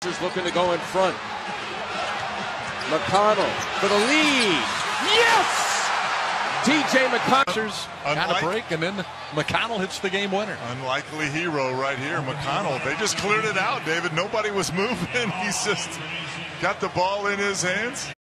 Is looking to go in front. McConnell for the lead. Yes! TJ McConnell got a break, and then McConnell hits the game winner. Unlikely hero right here, McConnell. They just cleared it out, David. Nobody was moving. He's just got the ball in his hands.